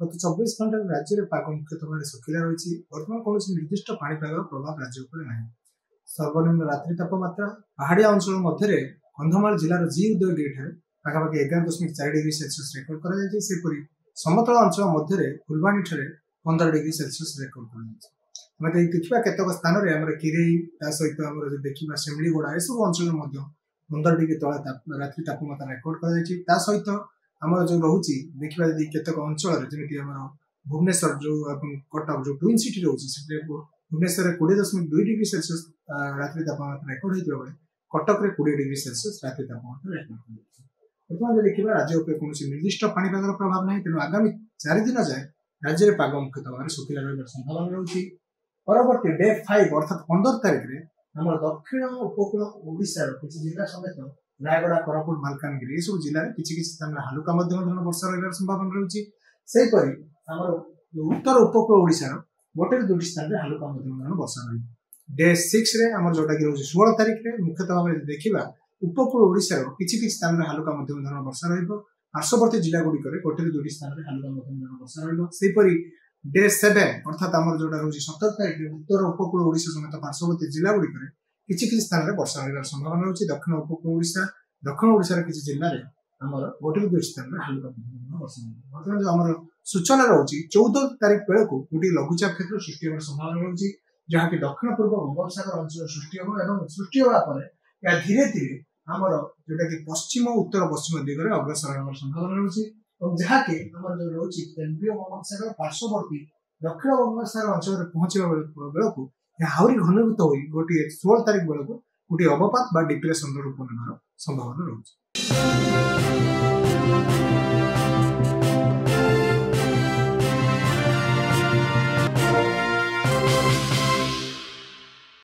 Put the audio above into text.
गत 24 घंटा राज्य में पाग मुख्यतः भाव शुखिला रही। बर्तमान कौन निर्दिष्ट पाणीपाग प्रभाव राज्य उपर ना। सर्वनिम्न रात्रि तापमात्रा पहाड़िया अंचल मध्य कंधमाल जिलार जी उदयगिरी पाखापाखि 11.4 डिग्री सेल्सियस रेकर्ड कर समतल अंचल मध्य फुलवाणी 15 डिग्री सेल्सियस रेकर्ड कर देखा केतक स्थान में किरई सहित देखा शिमलीगुड़ा यह अंचल 15 डिग्री तले रात्रि तापमात्रा रेकर्ड कर सहित आमर जो रोचे देखा केतक अंचल जमी भुवनेश्वर जो कटक जो ट्विन सिटी रोचे भुवनेश्वर 20.2 डिग्री सेल्सियस रात्रि तापमात्रा रेकर्ड होता बेले कटक 20 डिग्री सेल्सियस रात्रि तापमात्रा रेकर्ड बर्तमान देखा राज्य उपर कौन निर्दिष्ट पाणीपाग प्रभाव ना तेणु आगामी 4 दिन जाए राज्य में पाग मुख्यतः भाव शुखिला रही संभावना रही। परवर्ती डे 5 अर्थात 15 तारिख में आम दक्षिण उपकूल ओडिशा किसी जिला समेत रायगड़ा कोरापुट मालकानगिरी ये सब जिले में किसी स्थान में हालुका मध्यम धरण वर्षा रही संभावना रही। उत्तर उपकूल ओडिशा गोटे 2 स्थान में हालुका मध्यम धरण वर्षा रही। डे 6 रे आम जोटा कि रोज 16 तारिख में मुख्यतः भाव देखा उपकूल ओडिशा किसी स्थान में हालुका मध्यम धरण वर्षा रही। पार्श्ववर्ती जिला गुड़िक गोटे 2 स्थान में हालुका मध्यम धरण वर्षा रही। डे 7 अर्थात आम जोटा रोज 17 तारिख में उत्तर उपकूल ओडिशा समेत पार्श्ववर्ती जिला गुड़िक किसी स्थान में वर्षा रही संभावना रही। दक्षिण उपकूल ओडिशा दक्षिण ओडिशा किसी जिले में आमर गोटे 2 स्थान में हालुका मध्यम वर्षा बर्तमान जो आम सूचना रही 14 तारिख बेलू गोटे लघुचाप क्षेत्र सृष्टि होने संभावना रही जहाँकि दक्षिण पूर्व बंगोपसागर अंचल सृष्टि हम सृष्टि होगापर या धीरे धीरे आमर जोटा कि पश्चिम उत्तर पश्चिम दिगरे अग्रसर होने संभावना रही जहाँकि आम जो रही केन्द्रीय बंगोपसागर पार्श्ववर्ती दक्षिण बंगोपसागर अंचल पहुंचा बेलू आहरी घनीभूत हो गोटे 16 तारिख बेलू गोटे अवपात डिप्रेसन रूप नेबार संभावना रही।